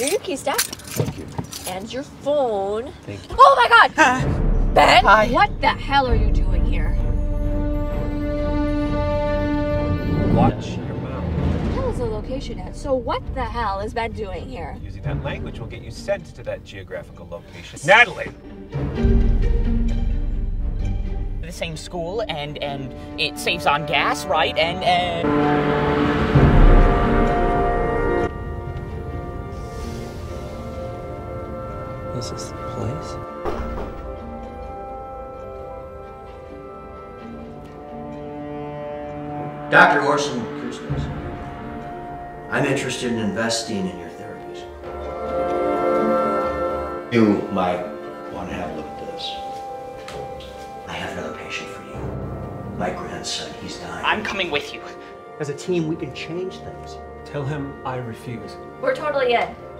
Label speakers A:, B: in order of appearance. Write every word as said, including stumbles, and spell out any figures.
A: Here are your key stack.
B: Thank you.
A: And your phone.
B: Thank you.
A: Oh my god! Ben,
C: Hi.
A: what the hell are you doing here?
B: Watch your mouth.
A: That was a location ad. So what the hell is Ben doing here?
B: Using that language will get you sent to that geographical location. Natalie!
C: The same school, and and it saves on gas, right? And and
D: Is this the place?
E: Doctor Orson Kuznis, I'm interested in investing in your therapies. You might want to have a look at this. I have another patient for you. My grandson, he's dying.
C: I'm coming with you.
E: As a team, we can change things.
B: Tell him I refuse.
A: We're totally in.